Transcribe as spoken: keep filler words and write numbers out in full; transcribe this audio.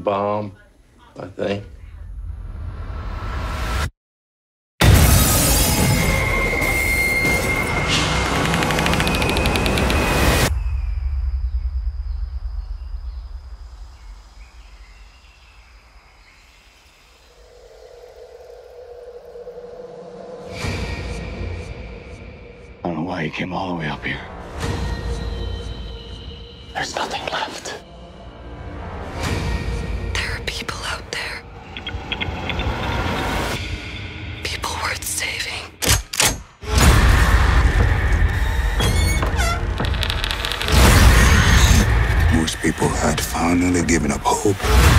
bomb, I think. I don't know why he came all the way up here. There's nothing left. There are people out there. People worth saving. Most people had finally given up hope.